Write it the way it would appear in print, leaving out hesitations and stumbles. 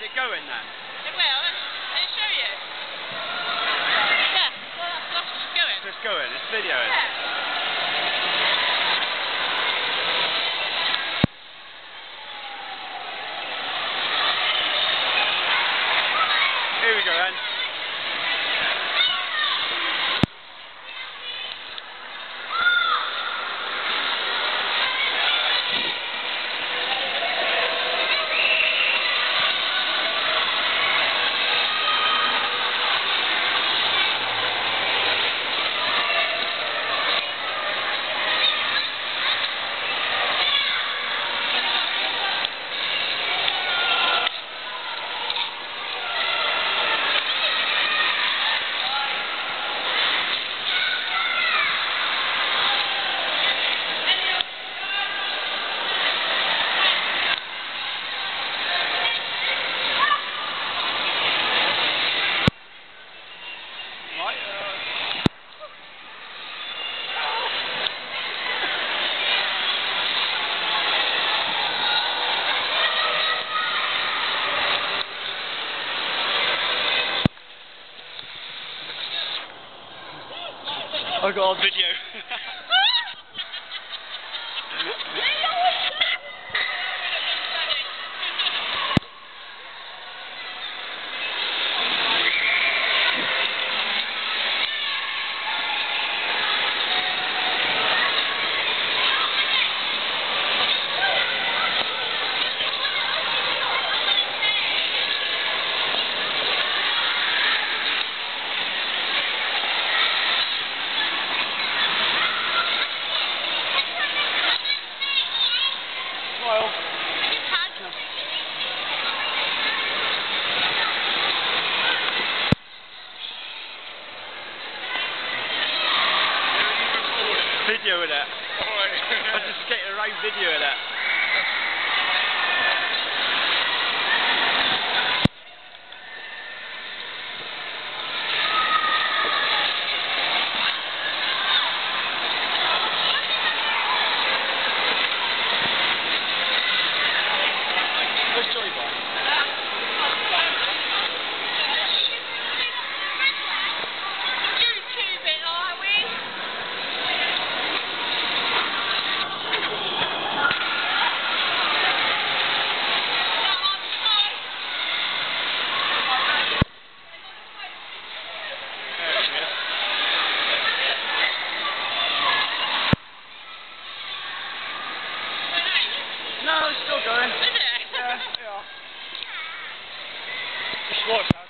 it going then? It will. Can I show you? Yeah, well, that's just going. It's going, it's videoing. Yeah. Here we go then. I got on video. Well. Video with it. I'm just getting around video with it. Where's Joy Boy? No, it's still going. Is it? Yeah, yeah. Just watch that.